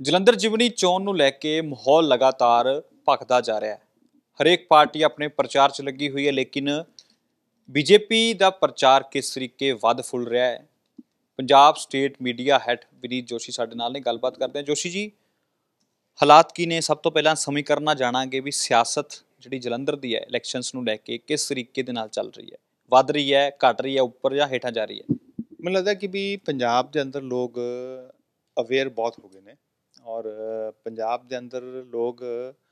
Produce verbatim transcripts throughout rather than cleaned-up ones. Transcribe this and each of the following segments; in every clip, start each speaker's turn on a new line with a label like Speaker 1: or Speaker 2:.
Speaker 1: ਜਲੰਧਰ ਜਿਮਨੀ ਚੋਣ ਨੂੰ ਲੈ ਕੇ ਮਾਹੌਲ ਲਗਾਤਾਰ ਭਖਦਾ ਜਾ ਰਿਹਾ ਹੈ। ਹਰੇਕ ਪਾਰਟੀ ਆਪਣੇ ਪ੍ਰਚਾਰ 'ਚ ਲੱਗੀ ਹੋਈ ਹੈ, ਲੇਕਿਨ ਬੀਜੇਪੀ ਦਾ ਪ੍ਰਚਾਰ ਕਿਸ ਤਰੀਕੇ ਵੱਧ ਫੁੱਲ ਰਿਹਾ ਹੈ। Punjab state media head Vineet Joshi ਸਾਡੇ ਨਾਲ ਨੇ, ਗੱਲਬਾਤ ਕਰਦੇ ਹਾਂ। ਜੋਸ਼ੀ ਜੀ, ਹਾਲਾਤ ਕੀ ਨੇ? ਸਭ ਤੋਂ ਪਹਿਲਾਂ ਸਮੀਕਰਨ ਜਾਣਾਂਗੇ ਵੀ ਸਿਆਸਤ ਜਿਹੜੀ ਜਲੰਧਰ ਦੀ ਹੈ ਇਲੈਕਸ਼ਨਸ ਨੂੰ ਲੈ ਕੇ ਕਿਸ ਤਰੀਕੇ ਦੇ ਨਾਲ ਚੱਲ ਰਹੀ ਹੈ, ਵੱਧ ਰਹੀ ਹੈ, ਘਟ ਰਹੀ ਹੈ, ਉੱਪਰ ਜਾਂ ਹੇਠਾਂ ਜਾ ਰਹੀ ਹੈ।
Speaker 2: ਮੈਨੂੰ ਲੱਗਦਾ ਕਿ ਵੀ ਪੰਜਾਬ ਦੇ ਅੰਦਰ ਲੋਕ ਅਵੇਅਰ ਬਹੁਤ ਹੋ ਗਏ ਨੇ ਔਰ ਪੰਜਾਬ ਦੇ ਅੰਦਰ ਲੋਕ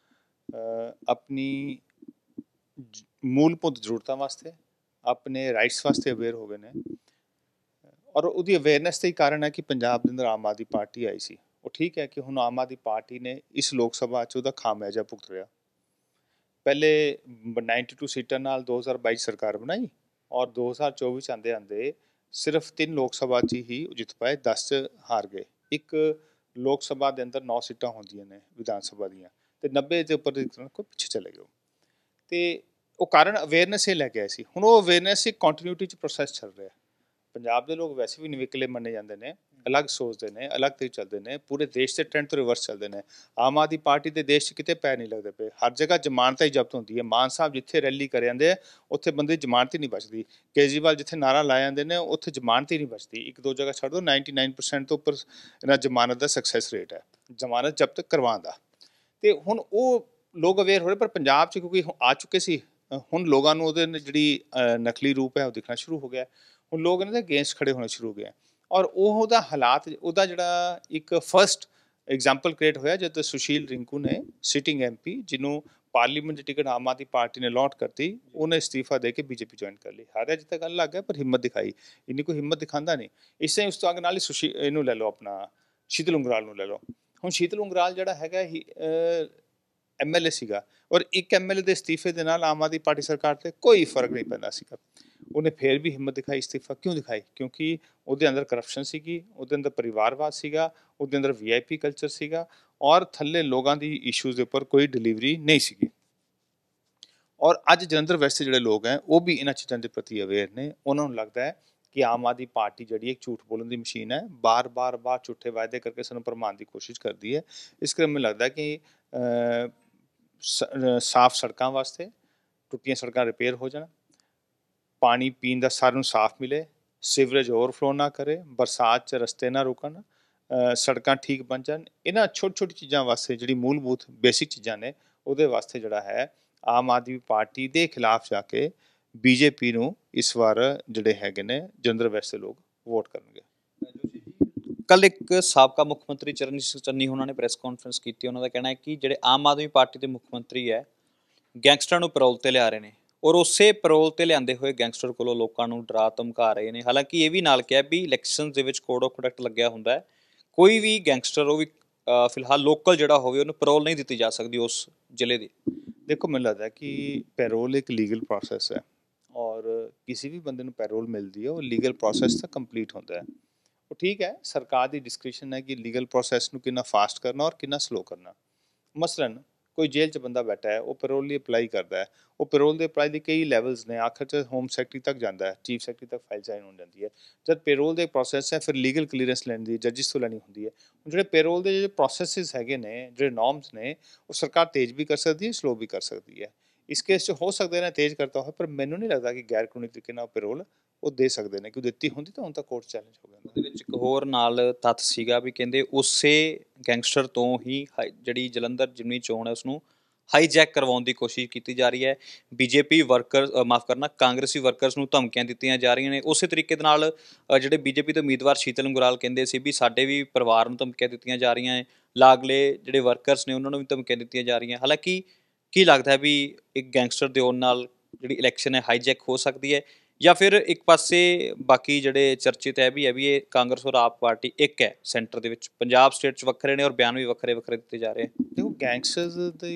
Speaker 2: ਆਪਣੀ ਮੂਲਭੁਤ ਜ਼ਰੂਰਤਾਂ ਵਾਸਤੇ, ਆਪਣੇ ਰਾਈਟਸ ਵਾਸਤੇ ਅਵੇਅਰ ਹੋ ਗਏ ਨੇ। ਔਰ ਉਹਦੀ ਅਵੇਅਰਨੈਸ ਦਾ ਹੀ ਕਾਰਨ ਹੈ ਕਿ ਪੰਜਾਬ ਦੇ ਅੰਦਰ ਆਮ ਆਦਮੀ ਪਾਰਟੀ ਆਈ ਸੀ। ਉਹ ਠੀਕ ਹੈ ਕਿ ਹੁਣ ਆਮ ਆਦਮੀ ਪਾਰਟੀ ਨੇ ਇਸ ਲੋਕ ਸਭਾ 'ਚ ਉਹਦਾ ਖਾਮਿਆਜਾ ਭੁਗਤ ਰਿਹਾ। ਪਹਿਲੇ ਨਾਈਨਟੀ ਟੂ ਸੀਟਾਂ ਨਾਲ ਦੋ ਹਜ਼ਾਰ ਬਾਈ ਸਰਕਾਰ ਬਣਾਈ ਔਰ ਦੋ ਹਜ਼ਾਰ ਚੌਵੀ 'ਚ ਆਉਂਦੇ ਆਉਂਦੇ ਸਿਰਫ ਤਿੰਨ ਲੋਕ ਸਭਾ 'ਚ ਹੀ ਜਿੱਤ ਪਾਏ, ਦਸ 'ਚ ਹਾਰ ਗਏ। ਇੱਕ ਲੋਕ ਸਭਾ ਦੇ ਅੰਦਰ ਨੌ ਸੀਟਾਂ ਹੁੰਦੀਆਂ ਨੇ ਵਿਧਾਨ ਸਭਾ ਦੀਆਂ, ਅਤੇ ਨੱਬੇ ਦੇ ਉੱਪਰ ਕੋਈ ਪਿੱਛੇ ਚਲੇ ਗਏ। ਅਤੇ ਉਹ ਕਾਰਨ ਅਵੇਅਰਨੈਸ ਇਹ ਲੈ ਕੇ ਆਏ ਸੀ। ਹੁਣ ਉਹ ਅਵੇਅਰਨੈਸ ਇੱਕ ਕੰਟੀਨਿਊਟੀ 'ਚ ਪ੍ਰੋਸੈਸ ਚੱਲ ਰਿਹਾ। ਪੰਜਾਬ ਦੇ ਲੋਕ ਵੈਸੇ ਵੀ ਨਿਵੇਕਲੇ ਮੰਨੇ ਜਾਂਦੇ ਨੇ, ਅਲੱਗ ਸੋਚਦੇ ਨੇ, ਅਲੱਗ ਤਰੀਕੇ ਚੱਲਦੇ ਨੇ, ਪੂਰੇ ਦੇਸ਼ ਦੇ ਟ੍ਰੈਂਡ ਤੋਂ ਰਿਵਰਸ ਚੱਲਦੇ ਨੇ। ਆਮ ਆਦਮੀ ਪਾਰਟੀ ਦੇ ਦੇਸ਼ 'ਚ ਕਿਤੇ ਪੈਰ ਨਹੀਂ ਲੱਗਦੇ ਪਏ। ਹਰ ਜਗ੍ਹਾ ਜ਼ਮਾਨਤ ਹੀ ਜ਼ਬਤ ਹੁੰਦੀ ਹੈ। ਮਾਨ ਸਾਹਿਬ ਜਿੱਥੇ ਰੈਲੀ ਕਰ ਜਾਂਦੇ ਆ ਉੱਥੇ ਬੰਦੇ ਦੀ ਜ਼ਮਾਨਤ ਹੀ ਨਹੀਂ ਬਚਦੀ। ਕੇਜਰੀਵਾਲ ਜਿੱਥੇ ਨਾਰਾ ਲਾ ਜਾਂਦੇ ਨੇ ਉੱਥੇ ਜ਼ਮਾਨਤ ਹੀ ਨਹੀਂ ਬਚਦੀ। ਇੱਕ ਦੋ ਜਗ੍ਹਾ ਛੱਡ ਦਿਓ, ਨਾਈਨਟੀ ਨਾਈਨ ਪਰਸੈਂਟ ਤੋਂ ਉੱਪਰ ਇਹਨਾਂ ਜ਼ਮਾਨਤ ਦਾ ਸਕਸੈਸ ਰੇਟ ਹੈ, ਜ਼ਮਾਨਤ ਜ਼ਬਤ ਕਰਵਾਉਣ ਦਾ। ਅਤੇ ਹੁਣ ਉਹ ਲੋਕ ਅਵੇਅਰ ਹੋ ਰਹੇ, ਪਰ ਪੰਜਾਬ 'ਚ ਕਿਉਂਕਿ ਆ ਚੁੱਕੇ ਸੀ, ਹੁਣ ਲੋਕਾਂ ਨੂੰ ਉਹਦੇ ਜਿਹੜੀ ਨਕਲੀ ਰੂਪ ਹੈ ਉਹ ਦਿਖਣਾ ਸ਼ੁਰੂ ਹੋ ਗਿਆ। ਹੁਣ ਲੋਕ ਇਹਨਾਂ ਦੇ ਅਗੇਂਸਟ ਖੜੇ ਹੋਣੇ ਸ਼ੁਰੂ ਹੋ ਗਏ। ਔਰ ਉਹ ਉਹਦਾ ਹਾਲਾਤ, ਉਹਦਾ ਜਿਹੜਾ ਇੱਕ ਫਸਟ ਐਗਜ਼ਾਮਪਲ ਕ੍ਰੀਏਟ ਹੋਇਆ ਜਦ ਸੁਸ਼ੀਲ ਰਿੰਕੂ ਨੇ, ਸਿਟਿੰਗ ਐਮ ਪੀ, ਜਿਹਨੂੰ ਪਾਰਲੀਮੈਂਟ ਦੀ ਟਿਕਟ ਆਮ ਆਦਮੀ ਪਾਰਟੀ ਨੇ ਅਲਾਟ ਕਰਤੀ, ਉਹਨੇ ਅਸਤੀਫਾ ਦੇ ਕੇ ਬੀਜੇਪੀ ਜੁਆਇਨ ਕਰ ਲਈ। ਹਾਰਿਆ ਜਿੱਥੇ ਗੱਲ ਲੱਗ ਗਿਆ, ਪਰ ਹਿੰਮਤ ਦਿਖਾਈ। ਇੰਨੀ ਕੋਈ ਹਿੰਮਤ ਦਿਖਾਉਂਦਾ ਨਹੀਂ। ਇਸ ਤਰ੍ਹਾਂ ਉਸ ਤੋਂ ਅੱਗੇ ਨਾਲ ਹੀ ਸੁਸ਼ੀ ਇਹਨੂੰ ਲੈ ਲਓ, ਆਪਣਾ ਸ਼ੀਤਲ ਉਂਗਰਾਲ ਨੂੰ ਲੈ ਲਓ। ਹੁਣ ਸ਼ੀਤਲ ਉਂਗਰਾਲ ਜਿਹੜਾ ਹੈਗਾ ਹੀ ਐਮ ਐਲ ਏ ਸੀਗਾ, ਔਰ ਇੱਕ ਐਮ ਐਲ ਏ ਦੇ ਅਸਤੀਫੇ ਦੇ ਨਾਲ ਆਮ ਆਦਮੀ ਪਾਰਟੀ ਸਰਕਾਰ 'ਤੇ ਕੋਈ ਫਰਕ ਨਹੀਂ ਪੈਂਦਾ ਸੀਗਾ। ਉਹਨੇ ਫਿਰ ਵੀ ਹਿੰਮਤ ਦਿਖਾਈ, ਅਸਤੀਫਾ ਕਿਉਂ ਦਿਖਾਈ? ਕਿਉਂਕਿ ਉਹਦੇ ਅੰਦਰ ਕਰਪਸ਼ਨ ਸੀਗੀ, ਉਹਦੇ ਅੰਦਰ ਪਰਿਵਾਰਵਾਦ ਸੀਗਾ, ਉਹਦੇ ਅੰਦਰ ਵੀ ਆਈ ਪੀ ਕਲਚਰ ਸੀਗਾ, ਔਰ ਥੱਲੇ ਲੋਕਾਂ ਦੀ ਇਸ਼ੂਜ਼ ਦੇ ਉੱਪਰ ਕੋਈ ਡਿਲੀਵਰੀ ਨਹੀਂ ਸੀਗੀ। ਔਰ ਅੱਜ ਜਲੰਧਰ ਵੈਸਟ ਦੇ ਜਿਹੜੇ ਲੋਕ ਹੈ ਉਹ ਵੀ ਇਹਨਾਂ ਚੀਜ਼ਾਂ ਦੇ ਪ੍ਰਤੀ ਅਵੇਅਰ ਨੇ। ਉਹਨਾਂ ਨੂੰ ਲੱਗਦਾ ਹੈ ਕਿ ਆਮ ਆਦਮੀ ਪਾਰਟੀ ਜਿਹੜੀ ਇੱਕ ਝੂਠ ਬੋਲਣ ਦੀ ਮਸ਼ੀਨ ਹੈ, ਬਾਰ ਬਾਰ ਬਾਰ ਝੂਠੇ ਵਾਅਦੇ ਕਰਕੇ ਸਾਨੂੰ ਭਰਮਾਉਣ ਦੀ ਕੋਸ਼ਿਸ਼ ਕਰਦੀ ਹੈ। ਇਸ ਕਰਕੇ ਮੈਨੂੰ ਲੱਗਦਾ ਕਿ ਸਾਫ਼ ਸੜਕਾਂ ਵਾਸਤੇ, ਟੁੱਟੀਆਂ ਸੜਕਾਂ ਰਿਪੇਅਰ ਹੋ ਜਾਣ, ਪਾਣੀ ਪੀਣ ਦਾ ਸਾਰਿਆਂ ਨੂੰ ਸਾਫ਼ ਮਿਲੇ, ਸੀਵਰੇਜ ਓਵਰਫਲੋ ਨਾ ਕਰੇ, ਬਰਸਾਤ 'ਚ ਰਸਤੇ ਨਾ ਰੁਕਣ, ਸੜਕਾਂ ਠੀਕ ਬਣ ਜਾਣ, ਇਹਨਾਂ ਛੋਟੀ ਛੋਟੀ ਚੀਜ਼ਾਂ ਵਾਸਤੇ, ਜਿਹੜੀ ਮੂਲਭੂਤ ਬੇਸਿਕ ਚੀਜ਼ਾਂ ਨੇ, ਉਹਦੇ ਵਾਸਤੇ ਜਿਹੜਾ ਹੈ ਆਮ ਆਦਮੀ ਪਾਰਟੀ ਦੇ ਖਿਲਾਫ ਜਾ ਕੇ ਬੀਜੇਪੀ ਨੂੰ ਇਸ ਵਾਰ ਜਿਹੜੇ ਹੈਗੇ ਨੇ ਜਲੰਧਰ ਵੈਸਟ ਦੇ ਲੋਕ ਵੋਟ ਕਰਨਗੇ।
Speaker 1: ਕੱਲ ਇੱਕ ਸਾਬਕਾ ਮੁੱਖ ਮੰਤਰੀ ਚਰਨਜੀਤ ਸਿੰਘ ਚੰਨੀ ਉਹਨਾਂ ਨੇ ਪ੍ਰੈਸ ਕਾਨਫਰੰਸ ਕੀਤੀ। ਉਹਨਾਂ ਦਾ ਕਹਿਣਾ ਹੈ ਕਿ ਜਿਹੜੇ ਆਮ ਆਦਮੀ ਪਾਰਟੀ ਦੇ ਮੁੱਖ ਮੰਤਰੀ ਹੈ ਗੈਂਗਸਟਰਾਂ ਨੂੰ ਪੈਰੋਲ 'ਤੇ ਲਿਆ ਰਹੇ ਨੇ, ਔਰ ਉਸੇ ਪੈਰੋਲ 'ਤੇ ਲਿਆਂਦੇ ਹੋਏ ਗੈਂਗਸਟਰ ਕੋਲੋਂ ਲੋਕਾਂ ਨੂੰ ਡਰਾ ਧਮਕਾ ਰਹੇ ਨੇ। ਹਾਲਾਂਕਿ ਇਹ ਵੀ ਨਾਲ ਕਿਹਾ ਵੀ ਇਲੈਕਸ਼ਨ ਦੇ ਵਿੱਚ ਕੋਡ ਆਫ ਕੰਡਕਟ ਲੱਗਿਆ ਹੁੰਦਾ ਹੈ, ਕੋਈ ਵੀ ਗੈਂਗਸਟਰ, ਉਹ ਵੀ ਫਿਲਹਾਲ ਲੋਕਲ ਜਿਹੜਾ ਹੋਵੇ, ਉਹਨੂੰ ਪੈਰੋਲ ਨਹੀਂ ਦਿੱਤੀ ਜਾ ਸਕਦੀ ਉਸ ਜ਼ਿਲ੍ਹੇ ਦੀ।
Speaker 2: ਦੇਖੋ, ਮੈਨੂੰ ਲੱਗਦਾ ਕਿ ਪੈਰੋਲ ਇੱਕ ਲੀਗਲ ਪ੍ਰੋਸੈਸ ਹੈ, ਔਰ ਕਿਸੇ ਵੀ ਬੰਦੇ ਨੂੰ ਪੈਰੋਲ ਮਿਲਦੀ ਹੈ ਉਹ ਲੀਗਲ ਪ੍ਰੋਸੈਸ ਤਾਂ ਕੰਪਲੀਟ ਹੁੰਦਾ ਹੈ। ਉਹ ਠੀਕ ਹੈ, ਸਰਕਾਰ ਦੀ ਡਿਸਕ੍ਰਿਸ਼ਨ ਹੈ ਕਿ ਲੀਗਲ ਪ੍ਰੋਸੈਸ ਨੂੰ ਕਿੰਨਾ ਫਾਸਟ ਕਰਨਾ ਔਰ ਕਿੰਨਾ ਸਲੋ ਕਰਨਾ। ਮਸਲਨ ਕੋਈ ਜੇਲ੍ਹ 'ਚ ਬੰਦਾ ਬੈਠਾ ਹੈ, ਉਹ ਪੈਰੋਲ ਲਈ ਅਪਲਾਈ ਕਰਦਾ ਹੈ। ਉਹ ਪੈਰੋਲ ਦੇ ਅਪਲਾਈ ਦੇ ਕਈ ਲੈਵਲਸ ਨੇ, ਆਖਰ 'ਚ ਹੋਮ ਸੈਕਟਰੀ ਤੱਕ ਜਾਂਦਾ ਹੈ, ਚੀਫ ਸੈਕਟਰੀ ਤੱਕ ਫਾਈਲ ਸਾਈਨ ਹੋ ਜਾਂਦੀ ਹੈ। ਜਦ ਪੈਰੋਲ ਦੇ ਪ੍ਰੋਸੈਸ ਹੈ, ਫਿਰ ਲੀਗਲ ਕਲੀਅਰੈਂਸ ਲੈਣ ਦੀ ਜੱਜਿਸ ਤੋਂ ਲੈਣੀ ਹੁੰਦੀ ਹੈ। ਜਿਹੜੇ ਪੈਰੋਲ ਦੇ ਜਿਹੜੇ ਪ੍ਰੋਸੈਸਿਸ ਹੈਗੇ ਨੇ, ਜਿਹੜੇ ਨੋਰਮਸ ਨੇ, ਉਹ ਸਰਕਾਰ ਤੇਜ਼ ਵੀ ਕਰ ਸਕਦੀ ਹੈ, ਸਲੋ ਵੀ ਕਰ ਸਕਦੀ ਹੈ। ਇਸ ਕੇਸ 'ਚ ਹੋ ਸਕਦਾ ਇਹਨਾਂ ਤੇਜ਼ ਕਰਤਾ ਹੋਵੇ, ਪਰ ਮੈਨੂੰ ਨਹੀਂ ਲੱਗਦਾ ਕਿ ਗੈਰ ਕਾਨੂੰਨੀ ਤਰੀਕੇ ਨਾਲ ਪੈਰੋਲ ਉਹ ਦੇ ਸਕਦੇ ਨੇ। ਕਿ ਦਿੱਤੀ ਹੁੰਦੀ ਤਾਂ ਹੁਣ ਤਾਂ ਕੋਰਟ ਚੈਲੰਜ ਹੋ ਜਾਂਦਾ।
Speaker 1: ਉਹਦੇ ਵਿੱਚ ਇੱਕ ਹੋਰ ਨਾਲ ਤੱਥ ਸੀਗਾ ਵੀ ਕਹਿੰਦੇ ਉਸੇ ਗੈਂਗਸਟਰ ਤੋਂ ਹੀ ਜਿਹੜੀ ਜਲੰਧਰ ਜਿਮਨੀ ਚੋਣ ਹੈ ਉਸਨੂੰ ਹਾਈਜੈਕ ਕਰਵਾਉਣ ਦੀ ਕੋਸ਼ਿਸ਼ ਕੀਤੀ ਜਾ ਰਹੀ ਹੈ। ਬੀਜੇਪੀ ਵਰਕਰ ਮਾਫ ਕਰਨਾ ਕਾਂਗਰਸੀ ਵਰਕਰਸ ਨੂੰ ਧਮਕੀਆਂ ਦਿੱਤੀਆਂ ਜਾ ਰਹੀਆਂ ਨੇ। ਉਸੇ ਤਰੀਕੇ ਦੇ ਨਾਲ ਜਿਹੜੇ ਬੀਜੇਪੀ ਦੇ ਉਮੀਦਵਾਰ ਸ਼ੀਤਲ ਉਂਗਰਾਲ ਕਹਿੰਦੇ ਸੀ ਵੀ ਸਾਡੇ ਵੀ ਪਰਿਵਾਰ ਨੂੰ ਧਮਕੀਆਂ ਦਿੱਤੀਆਂ ਜਾ ਰਹੀਆਂ ਹੈ, ਲਾਗਲੇ ਜਿਹੜੇ ਵਰਕਰਸ ਨੇ ਉਹਨਾਂ ਨੂੰ ਵੀ ਧਮਕੀਆਂ ਦਿੱਤੀਆਂ ਜਾ ਰਹੀਆਂ। ਹਾਲਾਂਕਿ ਕੀ ਲੱਗਦਾ ਹੈ ਵੀ ਇੱਕ ਗੈਂਗਸਟਰ ਦੇ ਆਉਣ ਨਾਲ ਜਿਹੜੀ ਇਲੈਕਸ਼ਨ ਹੈ ਹਾਈਜੈਕ ਹੋ ਸਕਦੀ ਹੈ, ਜਾਂ ਫਿਰ ਇੱਕ ਪਾਸੇ ਬਾਕੀ ਜਿਹੜੇ ਚਰਚਿਤ ਹੈ ਵੀ ਹੈ ਵੀ ਇਹ ਕਾਂਗਰਸ ਔਰ ਆਪ ਪਾਰਟੀ ਇੱਕ ਹੈ ਸੈਂਟਰ ਦੇ ਵਿੱਚ, ਪੰਜਾਬ ਸਟੇਟ 'ਚ ਵੱਖਰੇ ਨੇ ਔਰ ਬਿਆਨ ਵੀ ਵੱਖਰੇ ਵੱਖਰੇ ਦਿੱਤੇ ਜਾ ਰਹੇ।
Speaker 2: ਦੇਖੋ, ਗੈਂਗਸਟਰਸ ਦੇ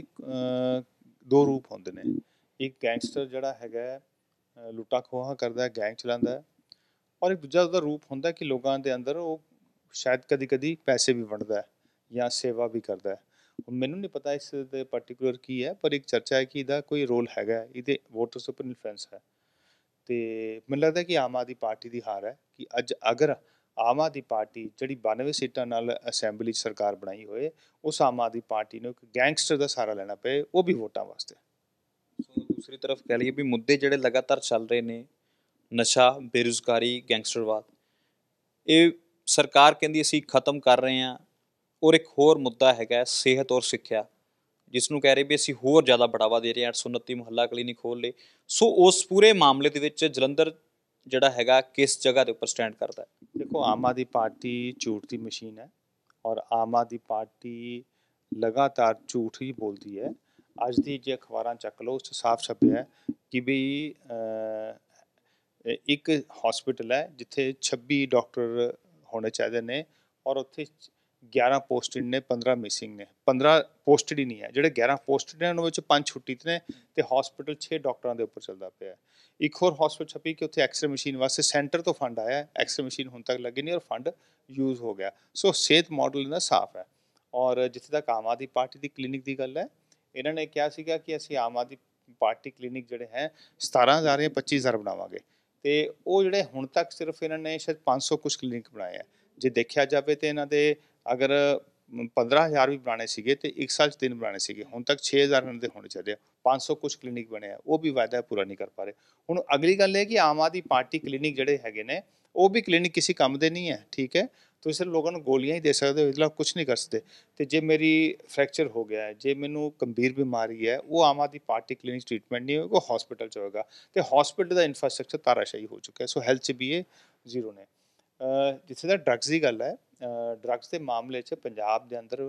Speaker 2: ਦੋ ਰੂਪ ਹੁੰਦੇ ਨੇ। ਇੱਕ ਗੈਂਗਸਟਰ ਜਿਹੜਾ ਹੈਗਾ ਲੁੱਟਾਂ ਖੋਹਾਂ ਕਰਦਾ, ਗੈਂਗ ਚਲਾਉਂਦਾ, ਔਰ ਇੱਕ ਦੂਜਾ ਉਹਦਾ ਰੂਪ ਹੁੰਦਾ ਕਿ ਲੋਕਾਂ ਦੇ ਅੰਦਰ ਉਹ ਸ਼ਾਇਦ ਕਦੀ ਕਦੀ ਪੈਸੇ ਵੀ ਵੰਡਦਾ ਜਾਂ ਸੇਵਾ ਵੀ ਕਰਦਾ। ਹੁਣ ਮੈਨੂੰ ਨਹੀਂ ਪਤਾ ਇਸ ਦੇ ਪਰਟੀਕੂਲਰ ਕੀ ਹੈ, ਪਰ ਇੱਕ ਚਰਚਾ ਹੈ ਕਿ ਇਹਦਾ ਕੋਈ ਰੋਲ ਹੈਗਾ, ਇਹਦੇ ਵੋਟਰਸ ਉੱਪਰ ਇਨਫਲੂਐਂਸ ਹੈ। ਅਤੇ ਮੈਨੂੰ ਲੱਗਦਾ ਕਿ ਆਮ ਆਦਮੀ ਪਾਰਟੀ ਦੀ ਹਾਰ ਹੈ ਕਿ ਅੱਜ ਅਗਰ ਆਮ ਆਦਮੀ ਪਾਰਟੀ ਜਿਹੜੀ ਬਾਨਵੇਂ ਸੀਟਾਂ ਨਾਲ ਅਸੈਂਬਲੀ 'ਚ ਸਰਕਾਰ ਬਣਾਈ ਹੋਏ, ਉਸ ਆਮ ਆਦਮੀ ਪਾਰਟੀ ਨੂੰ ਇੱਕ ਗੈਂਗਸਟਰ ਦਾ ਸਹਾਰਾ ਲੈਣਾ ਪਏ, ਉਹ ਵੀ ਵੋਟਾਂ ਵਾਸਤੇ।
Speaker 1: ਸੋ ਦੂਸਰੀ ਤਰਫ ਕਹਿ ਲਈਏ ਵੀ ਮੁੱਦੇ ਜਿਹੜੇ ਲਗਾਤਾਰ ਚੱਲ ਰਹੇ ਨੇ, ਨਸ਼ਾ, ਬੇਰੁਜ਼ਗਾਰੀ, ਗੈਂਗਸਟਰਵਾਦ, ਇਹ ਸਰਕਾਰ ਕਹਿੰਦੀ ਅਸੀਂ ਖਤਮ ਕਰ ਰਹੇ ਹਾਂ। ਔਰ ਇੱਕ ਹੋਰ ਮੁੱਦਾ ਹੈਗਾ ਸਿਹਤ ਔਰ ਸਿੱਖਿਆ, ਜਿਸ ਨੂੰ ਕਹਿ ਰਹੇ ਵੀ ਅਸੀਂ ਹੋਰ ਜ਼ਿਆਦਾ ਬੜਾਵਾ ਦੇ ਰਹੇ ਹਾਂ, ਅੱਠ ਸੌ ਉਨੱਤੀ ਮੁਹੱਲਾ ਕਲੀਨਿਕ ਖੋਲ੍ਹ ਲਏ। ਸੋ ਉਸ ਪੂਰੇ ਮਾਮਲੇ ਦੇ ਵਿੱਚ ਜਲੰਧਰ ਜਿਹੜਾ ਹੈਗਾ ਕਿਸ ਜਗ੍ਹਾ ਦੇ ਉੱਪਰ ਸਟੈਂਡ ਕਰਦਾ ਹੈ?
Speaker 2: ਦੇਖੋ, ਆਮ ਆਦਮੀ ਪਾਰਟੀ ਝੂਠ ਦੀ ਮਸ਼ੀਨ ਹੈ ਔਰ ਆਮ ਆਦਮੀ ਪਾਰਟੀ ਲਗਾਤਾਰ ਝੂਠ ਹੀ ਬੋਲਦੀ ਹੈ। ਅੱਜ ਦੀ ਜੇ ਅਖਬਾਰਾਂ ਚੱਕ ਲਓ, ਉਸ 'ਚ ਸਾਫ਼ ਛਪਿਆ ਹੈ ਕਿ ਵੀ ਇੱਕ ਹਸਪੀਟਲ ਹੈ ਜਿੱਥੇ ਛੱਬੀ ਡਾਕਟਰ ਹੋਣੇ ਚਾਹੀਦੇ ਨੇ ਔਰ ਉੱਥੇ ਗਿਆਰਾਂ ਪੋਸਟਡ ਨੇ, ਪੰਦਰਾਂ ਮਿਸਿੰਗ ਨੇ। ਪੰਦਰਾਂ ਪੋਸਟਡ ਹੀ ਨਹੀਂ ਹੈ, ਜਿਹੜੇ ਗਿਆਰਾਂ ਪੋਸਟਡ ਨੇ ਉਹਨਾਂ ਵਿੱਚ ਪੰਜ ਛੁੱਟੀ 'ਤੇ ਨੇ ਅਤੇ ਹਸਪੀਟਲ ਛੇ ਡਾਕਟਰਾਂ ਦੇ ਉੱਪਰ ਚੱਲਦਾ ਪਿਆ। ਇੱਕ ਹੋਰ ਹਸਪੀਟਲ ਛਪੀ ਕਿ ਉੱਥੇ ਐਕਸਰੇ ਮਸ਼ੀਨ ਵਾਸਤੇ ਸੈਂਟਰ ਤੋਂ ਫੰਡ ਆਇਆ, ਐਕਸਰੇ ਮਸ਼ੀਨ ਹੁਣ ਤੱਕ ਲੱਗੀ ਨਹੀਂ ਔਰ ਫੰਡ ਯੂਜ਼ ਹੋ ਗਿਆ। ਸੋ ਸਿਹਤ ਮਾਡਲ ਇਹਨਾਂ ਸਾਫ਼ ਹੈ। ਔਰ ਜਿੱਥੇ ਤੱਕ ਆਮ ਆਦਮੀ ਪਾਰਟੀ ਦੀ ਕਲੀਨਿਕ ਦੀ ਗੱਲ ਹੈ, ਇਹਨਾਂ ਨੇ ਕਿਹਾ ਸੀਗਾ ਕਿ ਅਸੀਂ ਆਮ ਆਦਮੀ ਪਾਰਟੀ ਕਲੀਨਿਕ ਜਿਹੜੇ ਹੈ ਸਤਾਰਾਂ ਹਜ਼ਾਰ ਜਾਂ ਪੱਚੀ ਹਜ਼ਾਰ ਬਣਾਵਾਂਗੇ, ਅਤੇ ਉਹ ਜਿਹੜੇ ਹੁਣ ਤੱਕ ਸਿਰਫ ਇਹਨਾਂ ਨੇ ਸ਼ਾਇਦ ਪੰਜ ਸੌ ਕੁਛ ਕਲੀਨਿਕ ਬਣਾਏ ਹੈ। ਜੇ ਦੇਖਿਆ ਜਾਵੇ ਤਾਂ ਇਹਨਾਂ ਦੇ ਅਗਰ ਪੰਦਰਾਂ ਹਜ਼ਾਰ ਵੀ ਬਣਾਉਣੇ ਸੀਗੇ ਅਤੇ ਇੱਕ ਸਾਲ 'ਚ ਤਿੰਨ ਬਣਾਉਣੇ ਸੀਗੇ, ਹੁਣ ਤੱਕ ਛੇ ਹਜ਼ਾਰ ਇਹਨਾਂ ਦੇ ਹੋਣੇ ਚਾਹੀਦੇ ਆ। ਪੰਜ ਸੌ ਕੁਛ ਕਲੀਨਿਕ ਬਣੇ ਆ, ਉਹ ਵੀ ਵਾਅਦਾ ਪੂਰਾ ਨਹੀਂ ਕਰ ਪਾ ਰਹੇ। ਹੁਣ ਅਗਲੀ ਗੱਲ ਇਹ ਕਿ ਆਮ ਆਦਮੀ ਪਾਰਟੀ ਕਲੀਨਿਕ ਜਿਹੜੇ ਹੈਗੇ ਨੇ, ਉਹ ਵੀ ਕਲੀਨਿਕ ਕਿਸੇ ਕੰਮ ਦੇ ਨਹੀਂ ਹੈ। ਠੀਕ ਹੈ, ਤੁਸੀਂ ਸਿਰਫ ਲੋਕਾਂ ਨੂੰ ਗੋਲੀਆਂ ਹੀ ਦੇ ਸਕਦੇ ਹੋ, ਇਹਦੇ ਕੁਛ ਨਹੀਂ ਕਰ ਸਕਦੇ। ਅਤੇ ਜੇ ਮੇਰੀ ਫ੍ਰੈਕਚਰ ਹੋ ਗਿਆ ਹੈ, ਜੇ ਮੈਨੂੰ ਗੰਭੀਰ ਬਿਮਾਰੀ ਹੈ, ਉਹ Aam Aadmi party clinic treatment ਨਹੀਂ ਹੋਏਗਾ, ਉਹ ਹਸਪੀਟਲ 'ਚ ਹੋਏਗਾ ਅਤੇ ਹਸਪੀਟਲ ਦਾ ਇਨਫਰਾਸਟਰਕਚਰ ਤਾਰਾਸ਼ਾਹੀ ਹੋ ਚੁੱਕਿਆ। ਸੋ ਹੈਲਥ 'ਚ ਵੀ ਇਹ ਜ਼ੀਰੋ ਨੇ। ਜਿੱਥੇ ਤੱਕ ਡਰੱਗਸ ਦੀ ਗੱਲ ਹੈ, ਡਰੱਗਸ ਦੇ ਮਾਮਲੇ 'ਚ ਪੰਜਾਬ ਦੇ ਅੰਦਰ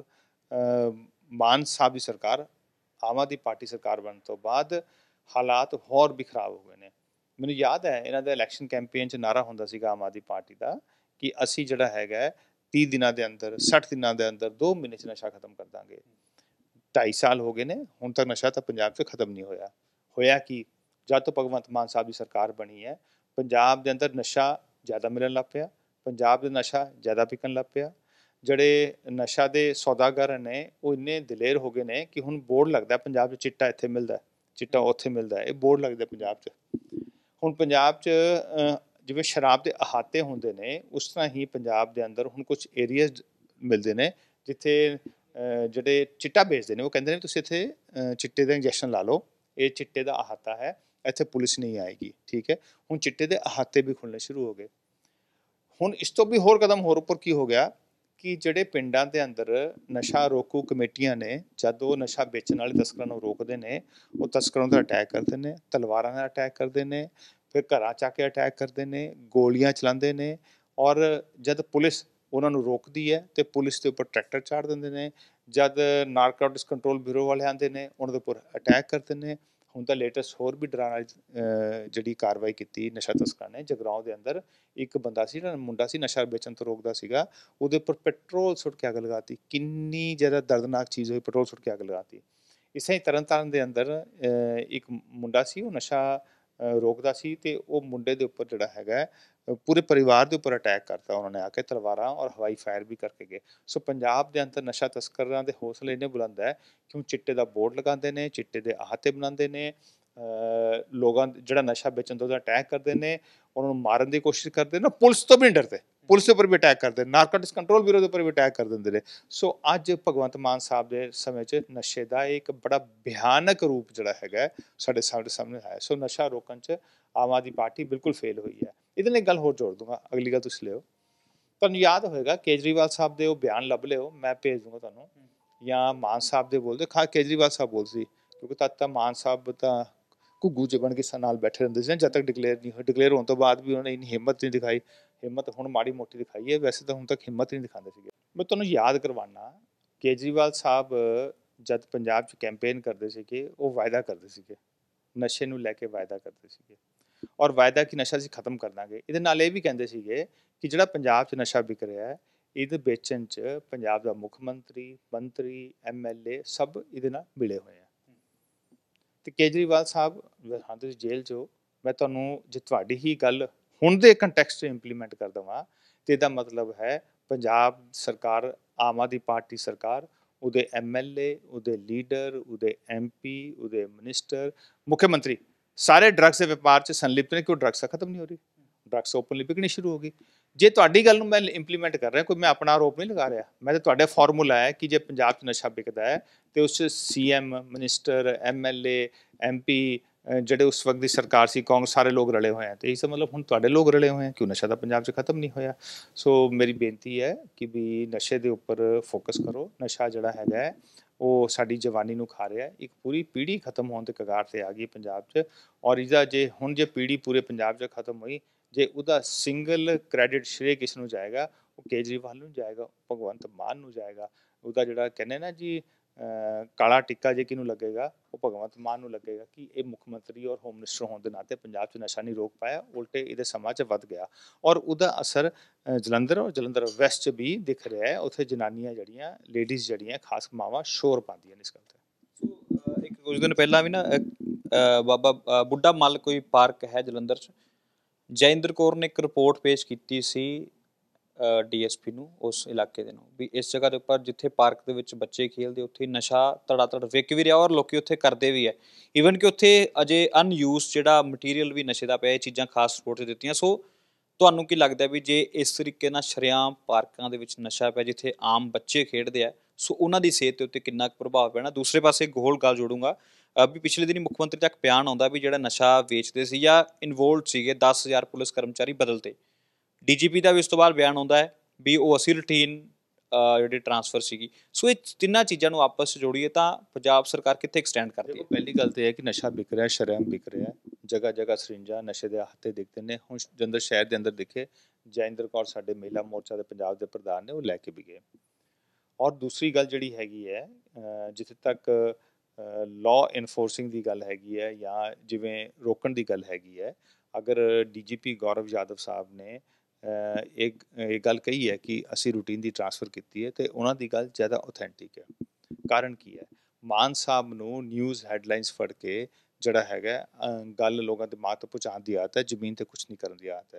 Speaker 2: ਮਾਨ ਸਾਹਿਬ ਦੀ ਸਰਕਾਰ, ਆਮ ਆਦਮੀ ਪਾਰਟੀ ਸਰਕਾਰ ਬਣਨ ਤੋਂ ਬਾਅਦ ਹਾਲਾਤ ਹੋਰ ਵੀ ਖਰਾਬ ਹੋ ਗਏ ਨੇ। ਮੈਨੂੰ ਯਾਦ ਹੈ ਇਹਨਾਂ ਦਾ ਇਲੈਕਸ਼ਨ ਕੈਂਪੇਨ 'ਚ ਨਾਅਰਾ ਹੁੰਦਾ ਸੀਗਾ ਆਮ ਆਦਮੀ ਪਾਰਟੀ ਦਾ ਕਿ ਅਸੀਂ ਜਿਹੜਾ ਹੈਗਾ ਤੀਹ ਦਿਨਾਂ ਦੇ ਅੰਦਰ, ਸੱਠ ਦਿਨਾਂ ਦੇ ਅੰਦਰ, ਦੋ ਮਹੀਨੇ 'ਚ ਨਸ਼ਾ ਖਤਮ ਕਰ ਦਾਂਗੇ। ਢਾਈ ਸਾਲ ਹੋ ਗਏ ਨੇ, ਹੁਣ ਤੱਕ ਨਸ਼ਾ ਤਾਂ ਪੰਜਾਬ 'ਚ ਖਤਮ ਨਹੀਂ ਹੋਇਆ। ਹੋਇਆ ਕੀ? ਜਦ ਤੋਂ ਭਗਵੰਤ ਮਾਨ ਸਾਹਿਬ ਦੀ ਸਰਕਾਰ ਬਣੀ ਹੈ, ਪੰਜਾਬ ਦੇ ਅੰਦਰ ਨਸ਼ਾ ਜ਼ਿਆਦਾ ਮਿਲਣ ਲੱਗ ਪਿਆ, ਪੰਜਾਬ ਦੇ ਨਸ਼ਾ ਜ਼ਿਆਦਾ ਵਿਕਣ ਲੱਗ ਪਿਆ। ਜਿਹੜੇ ਨਸ਼ਾ ਦੇ ਸੌਦਾਗਰ ਨੇ ਉਹ ਇੰਨੇ ਦਲੇਰ ਹੋ ਗਏ ਨੇ ਕਿ ਹੁਣ ਬੋਰਡ ਲੱਗਦਾ ਪੰਜਾਬ 'ਚ, ਚਿੱਟਾ ਇੱਥੇ ਮਿਲਦਾ, ਚਿੱਟਾ ਉੱਥੇ ਮਿਲਦਾ, ਇਹ ਬੋਰਡ ਲੱਗਦਾ ਪੰਜਾਬ 'ਚ। ਹੁਣ ਪੰਜਾਬ 'ਚ ਜਿਵੇਂ ਸ਼ਰਾਬ ਦੇ ਅਹਾਤੇ ਹੁੰਦੇ ਨੇ, ਉਸ ਤਰ੍ਹਾਂ ਹੀ ਪੰਜਾਬ ਦੇ ਅੰਦਰ ਹੁਣ ਕੁਛ ਏਰੀਆਜ਼ ਮਿਲਦੇ ਨੇ ਜਿੱਥੇ ਜਿਹੜੇ ਚਿੱਟਾ ਵੇਚਦੇ ਨੇ ਉਹ ਕਹਿੰਦੇ ਨੇ ਤੁਸੀਂ ਇੱਥੇ ਚਿੱਟੇ ਦਾ ਇੰਜੈਕਸ਼ਨ ਲਾ ਲਓ, ਇਹ ਚਿੱਟੇ ਦਾ ਅਹਾਤਾ ਹੈ, ਇੱਥੇ ਪੁਲਿਸ ਨਹੀਂ ਆਏਗੀ। ਠੀਕ ਹੈ, ਹੁਣ ਚਿੱਟੇ ਦੇ ਅਹਾਤੇ ਵੀ ਖੁੱਲ੍ਹਣੇ ਸ਼ੁਰੂ ਹੋ ਗਏ। ਹੁਣ ਇਸ ਤੋਂ ਵੀ ਹੋਰ ਕਦਮ ਹੋਰ ਉੱਪਰ ਕੀ ਹੋ ਗਿਆ ਕਿ ਜਿਹੜੇ ਪਿੰਡਾਂ ਦੇ ਅੰਦਰ ਨਸ਼ਾ ਰੋਕੂ ਕਮੇਟੀਆਂ ਨੇ, ਜਦ ਉਹ ਨਸ਼ਾ ਵੇਚਣ ਵਾਲੇ ਤਸਕਰਾਂ ਨੂੰ ਰੋਕਦੇ ਨੇ, ਉਹ ਤਸਕਰਾਂ ਦਾ ਅਟੈਕ ਕਰਦੇ ਨੇ, ਤਲਵਾਰਾਂ ਨਾਲ ਅਟੈਕ ਕਰਦੇ ਨੇ, ਫਿਰ ਘਰਾਂ 'ਚ ਆ ਕੇ ਅਟੈਕ ਕਰਦੇ ਨੇ, ਗੋਲੀਆਂ ਚਲਾਉਂਦੇ ਨੇ। ਔਰ ਜਦ ਪੁਲਿਸ ਉਹਨਾਂ ਨੂੰ ਰੋਕਦੀ ਹੈ ਅਤੇ ਪੁਲਿਸ ਦੇ ਉੱਪਰ ਟਰੈਕਟਰ ਚਾੜ ਦਿੰਦੇ ਨੇ। ਜਦ ਨਾਰਕੋਟਿਕਸ ਕੰਟਰੋਲ ਬਿਊਰੋ ਵਾਲੇ ਆਉਂਦੇ ਨੇ, ਉਹਨਾਂ ਦੇ ਉੱਪਰ ਅਟੈਕ ਕਰਦੇ ਨੇ। ਹੁਣ ਤਾਂ ਲੇਟੈਸਟ ਹੋਰ ਵੀ ਡਰਾਉਣ ਵਾਲੀ ਜਿਹੜੀ ਕਾਰਵਾਈ ਕੀਤੀ ਨਸ਼ਾ ਤਸਕਰਾਂ ਨੇ, ਜਗਰਾਓਂ ਦੇ ਅੰਦਰ ਇੱਕ ਬੰਦਾ ਸੀ, ਮੁੰਡਾ ਸੀ, ਨਸ਼ਾ ਵੇਚਣ ਤੋਂ ਰੋਕਦਾ ਸੀਗਾ, ਉਹਦੇ ਉੱਪਰ ਪੈਟਰੋਲ ਸੁੱਟ ਕੇ ਅੱਗ ਲਗਾਤੀ। ਕਿੰਨੀ ਜ਼ਿਆਦਾ ਦਰਦਨਾਕ ਚੀਜ਼ ਹੋਈ, ਪੈਟਰੋਲ ਸੁੱਟ ਕੇ ਅੱਗ ਲਗਾਤੀ। ਇਸੇ ਹੀ ਤਰਨ ਤਾਰਨ ਦੇ ਅੰਦਰ ਇੱਕ ਮੁੰਡਾ ਸੀ, ਉਹ ਨਸ਼ਾ ਰੋਕਦਾ ਸੀ ਅਤੇ ਉਹ ਮੁੰਡੇ ਦੇ ਉੱਪਰ ਜਿਹੜਾ ਹੈਗਾ ਪੂਰੇ ਪਰਿਵਾਰ ਦੇ ਉੱਪਰ ਅਟੈਕ ਕਰਤਾ ਉਹਨਾਂ ਨੇ ਆ ਕੇ, ਤਲਵਾਰਾਂ ਔਰ ਹਵਾਈ ਫਾਇਰ ਵੀ ਕਰਕੇ ਗਏ। ਸੋ ਪੰਜਾਬ ਦੇ ਅੰਦਰ ਨਸ਼ਾ ਤਸਕਰਾਂ ਦੇ ਹੌਸਲੇ ਇੰਨੇ ਬੁਲੰਦ ਹੈ ਕਿ ਉਹ ਚਿੱਟੇ ਦਾ ਬੋਰਡ ਲਗਾਉਂਦੇ ਨੇ, ਚਿੱਟੇ ਦੇ ਅਹਾਤੇ ਬਣਾਉਂਦੇ ਨੇ, ਲੋਕਾਂ ਜਿਹੜਾ ਨਸ਼ਾ ਵੇਚਣ ਤੋਂ ਉਹਦਾ ਅਟੈਕ ਕਰਦੇ ਨੇ, ਉਹਨਾਂ ਨੂੰ ਮਾਰਨ ਦੀ ਕੋਸ਼ਿਸ਼ ਕਰਦੇ ਨੇ, ਪੁਲਿਸ ਤੋਂ ਵੀ ਨਹੀਂ ਡਰਦੇ, ਪੁਲਿਸ ਦੇ ਉੱਪਰ ਵੀ ਅਟੈਕ ਕਰਦੇ ਨੇ, ਨਾਰਕੋਟਿਕਸ ਕੰਟਰੋਲ ਬਿਊਰੋ ਦੇ ਉੱਪਰ ਵੀ ਅਟੈਕ ਕਰ ਦਿੰਦੇ ਨੇ। ਸੋ ਅੱਜ ਭਗਵੰਤ ਮਾਨ ਸਾਹਿਬ ਦੇ ਸਮੇਂ 'ਚ ਨਸ਼ੇ ਦਾ ਇੱਕ ਬੜਾ ਭਿਆਨਕ ਰੂਪ ਜਿਹੜਾ ਹੈਗਾ ਸਾਡੇ ਸਾਡੇ ਸਾਹਮਣੇ ਆਇਆ। ਸੋ ਨਸ਼ਾ ਰੋਕਣ 'ਚ ਆਮ ਆਦਮੀ ਪਾਰਟੀ ਬਿਲਕੁਲ ਫੇਲ ਹੋਈ ਹੈ। ਇਹਦੇ ਨਾਲ ਇੱਕ ਗੱਲ ਹੋਰ ਜੋੜ ਦੂੰਗਾ, ਅਗਲੀ ਗੱਲ ਤੁਸੀਂ ਲਿਓ। ਤੁਹਾਨੂੰ ਯਾਦ ਹੋਏਗਾ ਕੇਜਰੀਵਾਲ ਸਾਹਿਬ ਦੇ ਉਹ ਬਿਆਨ ਲੱਭ ਲਿਓ, ਮੈਂ ਭੇਜ ਦੂੰਗਾ ਤੁਹਾਨੂੰ, ਜਾਂ ਮਾਨ ਸਾਹਿਬ ਦੇ ਬੋਲਦੇ, ਖਾਸ ਕੇਜਰੀਵਾਲ ਸਾਹਿਬ ਬੋਲ ਸੀ, ਕਿਉਂਕਿ ਤਦ ਤਾਂ ਮਾਨ ਸਾਹਿਬ ਤਾਂ ਘੁੱਗੂ 'ਚ ਬਣ ਕੇ ਨਾਲ ਬੈਠੇ ਰਹਿੰਦੇ ਸੀ ਨਾ, ਜਦ ਤੱਕ ਡਿਕਲੇਅਰ ਨਹੀਂ ਹੋਏ। ਡਿਕਲੇਅਰ ਹੋਣ ਤੋਂ ਬਾਅਦ ਵੀ ਉਹਨਾਂ ਨੇ ਇੰਨੀ ਹਿੰਮਤ ਨਹੀਂ ਦਿਖਾਈ। ਹਿੰਮਤ ਹੁਣ ਮਾੜੀ ਮੋਟੀ ਦਿਖਾਈ ਹੈ, ਵੈਸੇ ਤਾਂ ਹੁਣ ਤੱਕ ਹਿੰਮਤ ਨਹੀਂ ਦਿਖਾਉਂਦੇ ਸੀਗੇ। ਮੈਂ ਤੁਹਾਨੂੰ ਯਾਦ ਕਰਵਾਉਣਾ, ਕੇਜਰੀਵਾਲ ਸਾਹਿਬ ਜਦ ਪੰਜਾਬ 'ਚ ਕੈਂਪੇਨ ਕਰਦੇ ਸੀਗੇ, ਉਹ ਵਾਅਦਾ ਕਰਦੇ ਸੀਗੇ, ਨਸ਼ੇ ਨੂੰ ਲੈ ਕੇ ਵਾਅਦਾ ਕਰਦੇ ਸੀਗੇ, ਔਰ ਵਾਅਦਾ ਕਿ ਨਸ਼ਾ ਅਸੀਂ ਖਤਮ ਕਰ ਦਾਂਗੇ। ਇਹਦੇ ਨਾਲ ਇਹ ਵੀ ਕਹਿੰਦੇ ਸੀਗੇ ਕਿ ਜਿਹੜਾ ਪੰਜਾਬ 'ਚ ਨਸ਼ਾ ਵਿਕ ਰਿਹਾ ਹੈ, ਇਹਦੇ ਵੇਚਣ 'ਚ ਪੰਜਾਬ ਦਾ ਮੁੱਖ ਮੰਤਰੀ, ਮੰਤਰੀ, ਐਮ ਐਲ ਏ ਸਭ ਇਹਦੇ ਨਾਲ ਮਿਲੇ ਹੋਏ ਆ। ਅਤੇ ਕੇਜਰੀਵਾਲ ਸਾਹਿਬ ਹਾਂ ਤੁਸੀਂ ਜੇਲ੍ਹ 'ਚ ਹੋ, ਮੈਂ ਤੁਹਾਨੂੰ ਜੇ ਤੁਹਾਡੀ ਹੀ ਗੱਲ ਹੁਣ ਦੇ ਕੰਟੈਕਸਟ 'ਚ ਇੰਪਲੀਮੈਂਟ ਕਰ ਦੇਵਾਂ ਤਾਂ ਇਹਦਾ ਮਤਲਬ ਹੈ ਪੰਜਾਬ ਸਰਕਾਰ, ਆਮ ਆਦਮੀ ਪਾਰਟੀ ਸਰਕਾਰ, ਉਹਦੇ ਐਮ ਐਲ ਏ, ਉਹਦੇ ਲੀਡਰ, ਉਹਦੇ ਐਮ ਪੀ, ਉਹਦੇ ਮਿਨਿਸਟਰ, ਮੁੱਖ ਮੰਤਰੀ ਸਾਰੇ ਡਰੱਗਸ ਦੇ ਵਪਾਰ 'ਚ ਸੰਲਿਪਤ ਨੇ। ਕਿਉਂ? ਡਰੱਗਸ ਖਤਮ ਨਹੀਂ ਹੋ ਰਹੀ, ਡਰੱਗਸ ਓਪਨਲੀ ਵਿਕਣੀ ਸ਼ੁਰੂ ਹੋ ਗਈ। ਜੇ ਤੁਹਾਡੀ ਗੱਲ ਨੂੰ ਮੈਂ ਇੰਪਲੀਮੈਂਟ ਕਰ ਰਿਹਾ, ਕੋਈ ਮੈਂ ਆਪਣਾ ਆਰੋਪ ਨਹੀਂ ਲਗਾ ਰਿਹਾ, ਮੈਂ ਤਾਂ ਤੁਹਾਡਾ ਫਾਰਮੂਲਾ ਹੈ ਕਿ ਜੇ ਪੰਜਾਬ 'ਚ ਨਸ਼ਾ ਵਿਕਦਾ ਹੈ ਤੇ ਉਸ 'ਚ C M, minister, M L A, M P, ਜਿਹੜੇ ਉਸ ਵਕਤ ਦੀ ਸਰਕਾਰ ਸੀ ਕਾਂਗਰਸ, ਸਾਰੇ ਲੋਕ ਰਲੇ ਹੋਏ ਆ, ਤੇ ਇਸ ਮਤਲਬ ਹੁਣ ਤੁਹਾਡੇ ਲੋਕ ਰਲੇ ਹੋਏ ਆ, ਕਿਉਂ ਨਸ਼ਾ ਤਾਂ ਪੰਜਾਬ 'ਚ ਖਤਮ ਨਹੀਂ ਹੋਇਆ। ਸੋ ਮੇਰੀ ਬੇਨਤੀ ਹੈ ਕਿ ਵੀ ਨਸ਼ੇ ਦੇ ਉੱਪਰ ਫੋਕਸ ਕਰੋ। ਨਸ਼ਾ ਜਿਹੜਾ ਹੈਗਾ ਹੈ ਉਹ ਸਾਡੀ ਜਵਾਨੀ ਨੂੰ ਖਾ ਰਿਹਾ, ਇੱਕ ਪੂਰੀ ਪੀੜ੍ਹੀ ਖਤਮ ਹੋਣ ਦੇ ਕਗਾਰ 'ਤੇ ਆ ਗਈ ਪੰਜਾਬ 'ਚ। ਔਰ ਇਹਦਾ ਜੇ ਹੁਣ ਜੇ ਪੀੜ੍ਹੀ ਪੂਰੇ ਪੰਜਾਬ 'ਚ ਖਤਮ ਹੋਈ, ਜੇ ਉਹਦਾ ਸਿੰਗਲ ਕ੍ਰੈਡਿਟ ਸ਼੍ਰੇ ਕਿਸ ਨੂੰ ਜਾਏਗਾ, ਉਹ ਕੇਜਰੀਵਾਲ ਨੂੰ ਜਾਏਗਾ, ਭਗਵੰਤ ਮਾਨ ਨੂੰ ਜਾਏਗਾ। ਉਹਦਾ ਜਿਹੜਾ ਕਹਿੰਦੇ ਨਾ ਜੀ ਕਾਲਾ ਟਿੱਕਾ ਜੇ ਕਿਹਨੂੰ ਲੱਗੇਗਾ, ਉਹ ਭਗਵੰਤ ਮਾਨ ਨੂੰ ਲੱਗੇਗਾ ਕਿ ਇਹ ਮੁੱਖ ਮੰਤਰੀ ਔਰ ਹੋਮ ਮਿਨਿਸਟਰ ਹੋਣ ਦੇ ਨਾਤੇ ਪੰਜਾਬ 'ਚ ਨਸ਼ਾ ਨਹੀਂ ਰੋਕ ਪਾਇਆ, ਉਲਟੇ ਇਹਦੇ ਸਮਾਜ 'ਚ ਵੱਧ ਗਿਆ। ਔਰ ਉਹਦਾ ਅਸਰ ਜਲੰਧਰ ਔਰ ਜਲੰਧਰ ਵੈਸਟ 'ਚ ਵੀ ਦਿਖ ਰਿਹਾ ਹੈ। ਉੱਥੇ ਜਨਾਨੀਆਂ ਜਿਹੜੀਆਂ, ਲੇਡੀਜ਼ ਜਿਹੜੀਆਂ, ਖਾਸ ਮਾਵਾਂ ਸ਼ੋਰ ਪਾਉਂਦੀਆਂ ਨੇ ਇਸ ਗੱਲ 'ਤੇ।
Speaker 1: ਸੋ ਇੱਕ ਕੁਝ ਦਿਨ ਪਹਿਲਾਂ ਵੀ ਨਾ ਬਾਬਾ ਬੁੱਢਾ ਮੱਲ ਕੋਈ ਪਾਰਕ ਹੈ ਜਲੰਧਰ 'ਚ, ਜੈਇੰਦਰ ਕੌਰ ਨੇ ਇੱਕ ਰਿਪੋਰਟ ਪੇਸ਼ ਕੀਤੀ ਸੀ ਡੀ ਐਸ ਪੀ ਨੂੰ, ਉਸ ਇਲਾਕੇ ਦੇ ਨੂੰ, ਵੀ ਇਸ ਜਗ੍ਹਾ ਦੇ ਉੱਪਰ ਜਿੱਥੇ ਪਾਰਕ ਦੇ ਵਿੱਚ ਬੱਚੇ ਖੇਲਦੇ, ਉੱਥੇ ਨਸ਼ਾ ਧੜਾ ਧੜ ਵਿਕ ਵੀ ਰਿਹਾ ਔਰ ਲੋਕੀ ਉੱਥੇ ਕਰਦੇ ਵੀ ਹੈ। ਈਵਨ ਕਿ ਉੱਥੇ ਅਜੇ ਅਨਯੂਜ਼ ਜਿਹੜਾ ਮਟੀਰੀਅਲ ਵੀ ਨਸ਼ੇ ਦਾ ਪਿਆ, ਇਹ ਚੀਜ਼ਾਂ ਖਾਸ ਰਿਪੋਰਟ 'ਚ ਦਿੱਤੀਆਂ। ਸੋ ਤੁਹਾਨੂੰ ਕੀ ਲੱਗਦਾ ਵੀ ਜੇ ਇਸ ਤਰੀਕੇ ਨਾਲ ਸ਼ਰੇਆਮ ਪਾਰਕਾਂ ਦੇ ਵਿੱਚ ਨਸ਼ਾ ਪਿਆ, ਜਿੱਥੇ ਆਮ ਬੱਚੇ ਖੇਡਦੇ ਆ, ਸੋ ਉਹਨਾਂ ਦੀ ਸਿਹਤ ਦੇ ਉੱਤੇ ਕਿੰਨਾ ਕੁ ਪ੍ਰਭਾਵ ਪੈਣਾ? ਦੂਸਰੇ ਪਾਸੇ ਇੱਕ ਹੋਰ ਗੱਲ ਜੋੜੂੰਗਾ ਵੀ ਪਿਛਲੇ ਦਿਨੀ ਮੁੱਖ ਮੰਤਰੀ ਤੱਕ ਬਿਆਨ ਆਉਂਦਾ ਵੀ ਜਿਹੜਾ ਨਸ਼ਾ ਵੇਚਦੇ ਸੀ ਜਾਂ ਇਨਵੋਲਵਡ ਸੀਗੇ ਦਸ ਹਜ਼ਾਰ ਪੁਲਿਸ ਕਰਮਚਾਰੀ ਬਦਲਤੇ। ਡੀ ਜੀ ਪੀ ਦਾ ਵੀ ਉਸ ਤੋਂ ਬਾਅਦ ਬਿਆਨ ਆਉਂਦਾ ਹੈ ਵੀ ਉਹ ਅਸੀਂ ਰੂਟੀਨ ਜਿਹੜੀ ਟਰਾਂਸਫਰ ਸੀਗੀ। ਸੋ ਇਹ ਤਿੰਨਾਂ ਚੀਜ਼ਾਂ ਨੂੰ ਆਪਸ 'ਚ ਜੋੜੀਏ ਤਾਂ ਪੰਜਾਬ ਸਰਕਾਰ ਕਿੱਥੇ ਐਕਸਟੈਂਡ ਕਰਦੀ ਹੈ?
Speaker 2: ਪਹਿਲੀ ਗੱਲ ਤਾਂ ਇਹ ਹੈ ਕਿ ਨਸ਼ਾ ਵਿਕ ਰਿਹਾ, ਸ਼ਰੇਆਮ ਵਿਕ ਰਿਹਾ, ਜਗ੍ਹਾ ਜਗ੍ਹਾ ਸਰਿੰਜਾਂ ਨਸ਼ੇ ਦੇ ਹੱਥੇ ਦਿਖਦੇ ਨੇ। ਹੁਣ ਜਲੰਧਰ ਸ਼ਹਿਰ ਦੇ ਅੰਦਰ ਦਿਖੇ, ਜੈਇੰਦਰ ਕੌਰ ਸਾਡੇ ਮਹਿਲਾ ਮੋਰਚਾ ਦੇ ਪੰਜਾਬ ਦੇ ਪ੍ਰਧਾਨ ਨੇ, ਉਹ ਲੈ ਕੇ ਵੀ ਗਏ। ਔਰ ਦੂਸਰੀ ਗੱਲ ਜਿਹੜੀ ਹੈਗੀ ਹੈ, ਜਿੱਥੇ ਤੱਕ ਲਾਅ ਇਨਫੋਰਸਿੰਗ ਦੀ ਗੱਲ ਹੈਗੀ ਹੈ ਜਾਂ ਜਿਵੇਂ ਰੋਕਣ ਦੀ ਗੱਲ ਹੈਗੀ ਹੈ, ਅਗਰ ਡੀ ਜੀ ਪੀ ਗੌਰਵ ਯਾਦਵ ਸਾਹਿਬ ਨੇ ਇੱਕ ਇਹ ਗੱਲ ਕਹੀ ਹੈ ਕਿ ਅਸੀਂ ਰੂਟੀਨ ਦੀ ਟਰਾਂਸਫਰ ਕੀਤੀ ਹੈ, ਅਤੇ ਉਹਨਾਂ ਦੀ ਗੱਲ ਜ਼ਿਆਦਾ ਓਥੈਂਟਿਕ ਹੈ। ਕਾਰਨ ਕੀ ਹੈ? ਮਾਨ ਸਾਹਿਬ ਨੂੰ ਨਿਊਜ਼ ਹੈਡਲਾਈਨਸ ਫੜ ਕੇ ਜਿਹੜਾ ਹੈਗਾ ਗੱਲ ਲੋਕਾਂ ਦੇ ਦਿਮਾਗ ਤੋਂ ਪਹੁੰਚਾਉਣ ਦੀ ਆਦਤ ਹੈ, ਜ਼ਮੀਨ 'ਤੇ ਕੁਛ ਨਹੀਂ ਕਰਨ ਦੀ ਆਦਤ ਹੈ।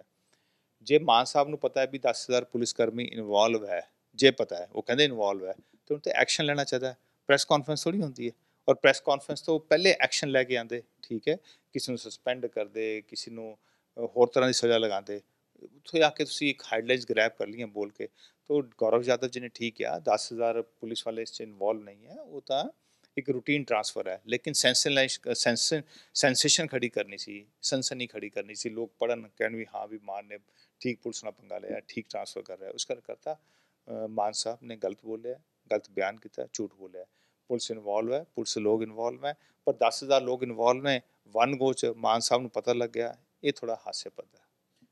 Speaker 2: ਜੇ ਮਾਨ ਸਾਹਿਬ ਨੂੰ ਪਤਾ ਹੈ ਵੀ ਦਸ ਹਜ਼ਾਰ ਪੁਲਿਸ ਕਰਮੀ ਇਨਵੋਲਵ ਹੈ, ਜੇ ਪਤਾ ਹੈ, ਉਹ ਕਹਿੰਦੇ ਇਨਵੋਲਵ ਹੈ, ਤੇ ਉਹਨੂੰ ਤੇ ਐਕਸ਼ਨ ਲੈਣਾ ਚਾਹੀਦਾ ਹੈ। ਪ੍ਰੈਸ ਕਾਨਫਰੰਸ ਥੋੜ੍ਹੀ ਹੁੰਦੀ ਹੈ, ਔਰ ਪ੍ਰੈਸ ਕਾਨਫਰੰਸ ਤੋਂ ਪਹਿਲੇ ਐਕਸ਼ਨ ਲੈ ਕੇ ਆਉਂਦੇ, ਠੀਕ ਹੈ, ਕਿਸੇ ਨੂੰ ਸਸਪੈਂਡ ਕਰਦੇ, ਕਿਸੇ ਨੂੰ ਹੋਰ ਤਰ੍ਹਾਂ ਦੀ ਸਜ਼ਾ ਲਗਾਉਂਦੇ। ਉੱਥੇ ਆ ਕੇ ਤੁਸੀਂ ਇੱਕ ਹੈਡਲਾਈਨਸ ਗ੍ਰੈਬ ਕਰ ਲਈਆਂ ਬੋਲ ਕੇ, ਤਾਂ ਗੌਰਵ ਯਾਦਵ ਜੀ ਨੇ ਠੀਕ ਕਿਹਾ, ਦਸ ਹਜ਼ਾਰ ਪੁਲਿਸ ਵਾਲੇ ਇਸ 'ਚ ਇਨਵੋਲਵ ਨਹੀਂ ਹੈ, ਉਹ ਤਾਂ ਇੱਕ ਰੂਟੀਨ ਟਰਾਂਸਫਰ ਹੈ। ਲੇਕਿਨ ਸੈਂਸੇਸ਼ਨ ਸੈਂਸੇਸ਼ਨ ਖੜੀ ਕਰਨੀ ਸੀ, ਸਨਸਨੀ ਖੜੀ ਕਰਨੀ ਸੀ, ਲੋਕ ਪੜ੍ਹਨ, ਕਹਿਣ ਵੀ ਹਾਂ ਵੀ ਮਾਨ ਨੇ ਠੀਕ ਪੁਲਿਸ ਨਾਲ ਪੰਗਾ ਲਿਆ, ਠੀਕ ਟਰਾਂਸਫਰ ਕਰ ਰਿਹਾ। ਉਸ ਕਰ ਕਰਤਾ ਮਾਨ ਸਾਹਿਬ ਨੇ ਗਲਤ ਬੋਲਿਆ, ਗਲਤ ਬਿਆਨ ਕੀਤਾ, ਝੂਠ ਬੋਲਿਆ। ਪੁਲਿਸ ਇਨਵੋਲਵ ਹੈ, ਪੁਲਿਸ ਲੋਕ ਇਨਵੋਲਵ ਹੈ, ਪਰ ਦਸ ਹਜ਼ਾਰ ਲੋਕ ਇਨਵੋਲਵ ਨੇ ਵਨ ਗੋ 'ਚ ਮਾਨ ਸਾਹਿਬ ਨੂੰ ਪਤਾ ਲੱਗ ਗਿਆ, ਇਹ ਥੋੜ੍ਹਾ ਹਾਸੇਪਦ ਹੈ।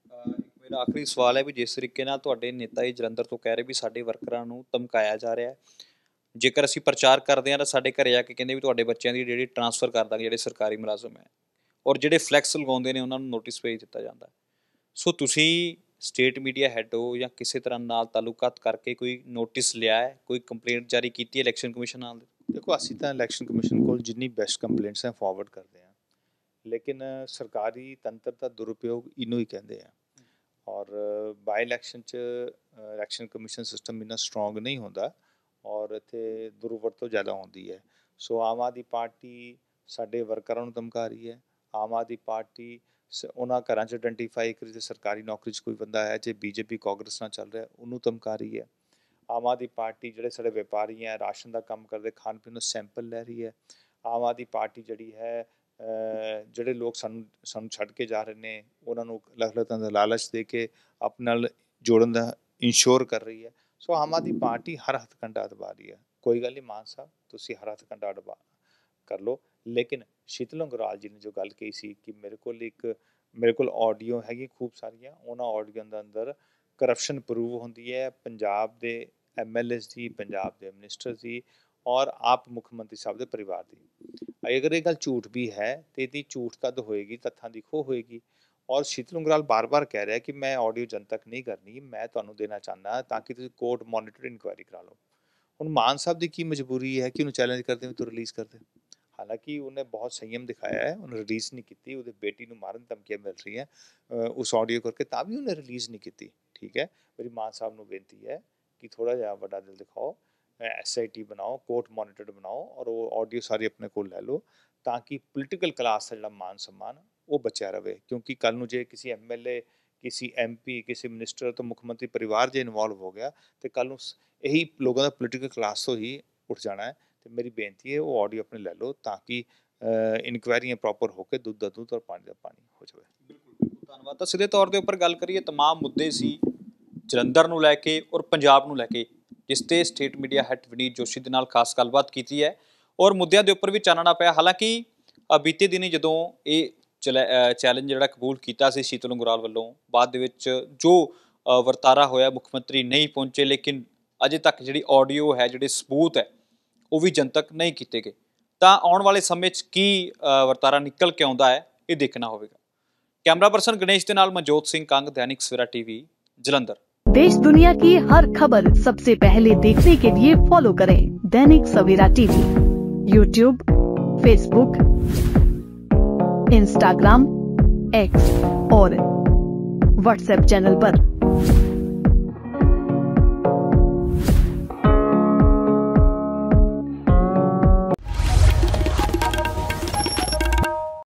Speaker 1: ਮੇਰਾ ਆਖਰੀ ਸਵਾਲ ਹੈ ਵੀ ਜਿਸ ਤਰੀਕੇ ਨਾਲ ਤੁਹਾਡੇ ਨੇਤਾ ਹੀ ਜਲੰਧਰ ਤੋਂ ਕਹਿ ਰਹੇ ਵੀ ਸਾਡੇ ਵਰਕਰਾਂ ਨੂੰ ਧਮਕਾਇਆ ਜਾ ਰਿਹਾ, ਜੇਕਰ ਅਸੀਂ ਪ੍ਰਚਾਰ ਕਰਦੇ ਹਾਂ ਤਾਂ ਸਾਡੇ ਘਰੇ ਆ ਕੇ ਕਹਿੰਦੇ ਵੀ ਤੁਹਾਡੇ ਬੱਚਿਆਂ ਦੀ ਜਿਹੜੀ ਟਰਾਂਸਫਰ ਕਰ ਦਾਂਗੇ ਜਿਹੜੇ ਸਰਕਾਰੀ ਮੁਲਾਜ਼ਮ ਹੈ, ਔਰ ਜਿਹੜੇ ਫਲੈਕਸ ਲਗਾਉਂਦੇ ਨੇ ਉਹਨਾਂ ਨੂੰ ਨੋਟਿਸ ਭੇਜ ਦਿੱਤਾ ਜਾਂਦਾ। ਸੋ ਤੁਸੀਂ ਸਟੇਟ ਮੀਡੀਆ ਹੈੱਡ ਹੋ ਜਾਂ ਕਿਸੇ ਤਰ੍ਹਾਂ ਨਾਲ ਤਾਲੁਕਾਤ ਕਰਕੇ ਕੋਈ ਨੋਟਿਸ ਲਿਆ ਹੈ, ਕੋਈ ਕੰਪਲੇਂਟ ਜਾਰੀ ਕੀਤੀ ਹੈ ਇਲੈਕਸ਼ਨ ਕਮਿਸ਼ਨ ਨਾਲ?
Speaker 2: ਦੇਖੋ, ਅਸੀਂ ਤਾਂ ਇਲੈਕਸ਼ਨ ਕਮਿਸ਼ਨ ਕੋਲ ਜਿੰਨੀ ਬੈਸਟ ਕੰਪਲੇਂਟਸ ਹੈ ਫਾਰਵਰਡ ਕਰਦੇ ਹਾਂ, ਲੇਕਿਨ ਸਰਕਾਰੀ ਤੰਤਰ ਦਾ ਦੁਰਉਪਯੋਗ ਇਹਨੂੰ ਹੀ ਕਹਿੰਦੇ ਆ। ਔਰ ਬਾਈ ਇਲੈਕਸ਼ਨ 'ਚ ਇਲੈਕਸ਼ਨ ਕਮਿਸ਼ਨ ਸਿਸਟਮ ਇੰਨਾ ਸਟਰੋਂਗ ਨਹੀਂ ਹੁੰਦਾ, ਔਰ ਇੱਥੇ ਦੁਰਵਰਤੋਂ ਜ਼ਿਆਦਾ ਹੁੰਦੀ ਹੈ। ਸੋ ਆਮ ਆਦਮੀ ਪਾਰਟੀ ਸਾਡੇ ਵਰਕਰਾਂ ਨੂੰ ਧਮਕਾ ਰਹੀ ਹੈ। ਆਮ ਆਦਮੀ ਪਾਰਟੀ ਸ ਉਹਨਾਂ ਘਰਾਂ 'ਚ ਆਇਡੈਂਟੀਫਾਈ ਕਰੀ ਜੇ ਸਰਕਾਰੀ ਨੌਕਰੀ 'ਚ ਕੋਈ ਬੰਦਾ ਹੈ, ਜੇ ਬੀਜੇਪੀ ਕਾਂਗਰਸ ਨਾਲ ਚੱਲ ਰਿਹਾ, ਉਹਨੂੰ ਧਮਕਾ ਰਹੀ ਹੈ। ਆਮ ਆਦਮੀ ਪਾਰਟੀ ਜਿਹੜੇ ਸਾਡੇ ਵਪਾਰੀ ਹੈ, ਰਾਸ਼ਨ ਦਾ ਕੰਮ ਕਰਦੇ, ਖਾਣ ਪੀਣ ਨੂੰ ਸੈਂਪਲ ਲੈ ਰਹੀ ਹੈ। ਆਮ ਆਦਮੀ ਪਾਰਟੀ ਜਿਹੜੀ ਹੈ, ਜਿਹੜੇ ਲੋਕ ਸਾਨੂੰ ਸਾਨੂੰ ਛੱਡ ਕੇ ਜਾ ਰਹੇ ਨੇ, ਉਹਨਾਂ ਨੂੰ ਅਲੱਗ ਅਲੱਗ ਤਰ੍ਹਾਂ ਦਾ ਲਾਲਚ ਦੇ ਕੇ ਆਪਣੇ ਨਾਲ ਜੋੜਨ ਦਾ ਇੰਸ਼ੋਰ ਕਰ ਰਹੀ ਹੈ। ਸੋ ਆਮ ਆਦਮੀ ਪਾਰਟੀ ਹਰ ਹੱਥ ਕੰਡਾ ਦਬਾ ਰਹੀ ਹੈ। ਕੋਈ ਗੱਲ ਨਹੀਂ ਮਾਨ ਸਾਹਿਬ, ਤੁਸੀਂ ਹਰ ਹੱਥ ਕੰਡਾ ਦਬਾ ਕਰ ਲਓ, ਲੇਕਿਨ ਸ਼ੀਤਲ ਅੰਗਰਾਲ ਜੀ ਨੇ ਜੋ ਗੱਲ ਕਹੀ ਸੀ ਕਿ ਮੇਰੇ ਕੋਲ ਇੱਕ ਮੇਰੇ ਕੋਲ ਆਡੀਓ ਹੈਗੀ ਖੂਬ ਸਾਰੀਆਂ, ਉਹਨਾਂ ਆਡੀਓ ਦੇ ਅੰਦਰ ਕਰਪਸ਼ਨ ਪ੍ਰੂਵ ਹੁੰਦੀ ਹੈ ਪੰਜਾਬ ਦੇ ਐਮ ਐਲ ਏਜ਼ ਦੀ, ਪੰਜਾਬ ਦੇ ਮਿਨਿਸਟਰ ਦੀ, ਔਰ ਆਪ ਮੁੱਖ ਮੰਤਰੀ ਸਾਹਿਬ ਦੇ ਪਰਿਵਾਰ ਦੀ। ਅਗਰ ਇਹ ਗੱਲ ਝੂਠ ਵੀ ਹੈ ਤਾਂ ਇਹਦੀ ਝੂਠ ਕਦ ਹੋਏਗੀ? ਤੱਥਾਂ ਦੀ ਖੋਹ ਹੋਏਗੀ। ਔਰ ਸ਼ੀਤਲ ਉਂਗਰਾਲ ਬਾਰ ਬਾਰ ਕਹਿ ਰਿਹਾ ਕਿ ਮੈਂ ਆਡੀਓ ਜਨਤਕ ਨਹੀਂ ਕਰਨੀ, ਮੈਂ ਤੁਹਾਨੂੰ ਦੇਣਾ ਚਾਹੁੰਦਾ ਤਾਂ ਕਿ ਤੁਸੀਂ ਕੋਰਟ ਮੋਨੀਟਰ ਇਨਕੁਆਇਰੀ ਕਰਾ ਲਓ। ਹੁਣ ਮਾਨ ਸਾਹਿਬ ਦੀ ਕੀ ਮਜਬੂਰੀ ਹੈ ਕਿ ਉਹਨੂੰ ਚੈਲੰਜ ਕਰਦੇ ਵੀ ਤੂੰ ਰਿਲੀਜ਼ ਕਰ ਦੇ? ਹਾਲਾਂਕਿ ਉਹਨੇ ਬਹੁਤ ਸੰਯਮ ਦਿਖਾਇਆ ਹੈ, ਉਹਨੇ ਰਿਲੀਜ਼ ਨਹੀਂ ਕੀਤੀ। ਉਹਦੇ ਬੇਟੀ ਨੂੰ ਮਾਰਨ ਧਮਕੀਆਂ ਮਿਲ ਰਹੀਆਂ ਉਸ ਆਡੀਓ ਕਰਕੇ, ਤਾਂ ਵੀ ਉਹਨੇ ਰਿਲੀਜ਼ ਨਹੀਂ ਕੀਤੀ। ਠੀਕ ਹੈ, ਮੇਰੀ ਮਾਨ ਸਾਹਿਬ ਨੂੰ ਬੇਨਤੀ ਹੈ ਕਿ ਥੋੜ੍ਹਾ ਜਿਹਾ ਵੱਡਾ ਦਿਲ ਦਿਖਾਓ, ਐਸ ਆਈ ਟੀ ਬਣਾਓ, ਕੋਰਟ ਮੋਨੀਟਰਡ ਬਣਾਓ, ਔਰ ਉਹ ਆਡੀਓ ਸਾਰੀ ਆਪਣੇ ਕੋਲ ਲੈ ਲਓ ਤਾਂ ਕਿ ਪੋਲੀਟੀਕਲ ਕਲਾਸ ਦਾ ਜਿਹੜਾ ਮਾਨ ਸਨਮਾਨ ਉਹ ਬਚਿਆ ਰਹੇ। ਕਿਉਂਕਿ ਕੱਲ੍ਹ ਨੂੰ ਜੇ ਕਿਸੇ ਐਮ ਐਲ ਏ, ਕਿਸੇ ਐਮ ਪੀ ਕਿਸੇ ਮਿਨਿਸਟਰ ਤੋਂ ਮੁੱਖ ਮੰਤਰੀ ਪਰਿਵਾਰ ਜੇ ਇਨਵੋਲਵ ਹੋ ਗਿਆ ਤੇ ਕੱਲ ਨੂੰ ਇਹੀ ਲੋਕਾਂ ਦਾ ਪੋਲੀਟੀਕਲ ਕਲਾਸ ਤੋਂ ਹੀ ਉੱਠ ਜਾਣਾ ਹੈ। ਤੇ ਮੇਰੀ ਬੇਨਤੀ ਹੈ ਉਹ ਆਡੀਓ ਆਪਣੇ ਲੈ ਲਓ ਤਾਂ ਕਿ ਇਨਕੁਆਇਰੀਆਂ ਪ੍ਰੋਪਰ ਹੋ ਕੇ ਦੁੱਧ ਦਾ ਦੁੱਧ ਔਰ ਪਾਣੀ ਦਾ ਪਾਣੀ ਹੋ ਜਾਵੇ।
Speaker 1: ਬਿਲਕੁਲ ਧੰਨਵਾਦ। ਤਾਂ ਸਿੱਧੇ ਤੌਰ ਦੇ ਉੱਪਰ ਗੱਲ ਕਰੀਏ, ਤਮਾਮ ਮੁੱਦੇ ਸੀ ਜਲੰਧਰ ਨੂੰ ਲੈ ਕੇ ਔਰ ਪੰਜਾਬ ਨੂੰ ਲੈ ਕੇ, ਜਿਸ ਤੇ state media head Vineet Joshi ਦੇ ਨਾਲ ਖਾਸ ਗੱਲਬਾਤ ਕੀਤੀ ਹੈ ਔਰ ਮੁੱਦਿਆਂ ਦੇ ਉੱਪਰ ਵੀ ਚਾਨਣਾ ਪਿਆ। ਹਾਲਾਂਕਿ ਬੀਤੇ ਦਿਨੀ ਜਦੋਂ ਇਹ ਚੈਲੰਜ ਜਿਹੜਾ ਕਬੂਲ ਕੀਤਾ ਸੀ ਸ਼ੀਤਲ ਉਂਗਰਾਲ ਵੱਲੋਂ, ਬਾਅਦ ਦੇ ਵਿੱਚ ਜੋ ਵਰਤਾਰਾ ਹੋਇਆ, ਮੁੱਖ ਮੰਤਰੀ ਨਹੀਂ ਪਹੁੰਚੇ, ਲੇਕਿਨ ਅਜੇ ਤੱਕ ਜਿਹੜੀ ਆਡੀਓ ਹੈ, ਜਿਹੜੇ ਸਬੂਤ ਹੈ, ਉਹ ਵੀ ਜਨਤਕ ਨਹੀਂ ਕੀਤੇ ਗਏ। ਤਾਂ ਆਉਣ ਵਾਲੇ ਸਮੇਂ 'ਚ ਕੀ ਵਰਤਾਰਾ ਨਿਕਲ ਕੇ ਆਉਂਦਾ ਹੈ, ਇਹ ਦੇਖਣਾ ਹੋਵੇਗਾ। कैमरा पर्सन गणेश के नाल मनजोत सिंह कंग, दैनिक सवेरा टीवी, जलंधर।
Speaker 3: देश दुनिया की हर खबर सबसे पहले देखने के लिए फॉलो करें Dainik Savera TV, YouTube, Facebook, Instagram, X और व्हाट्सएप चैनल पर।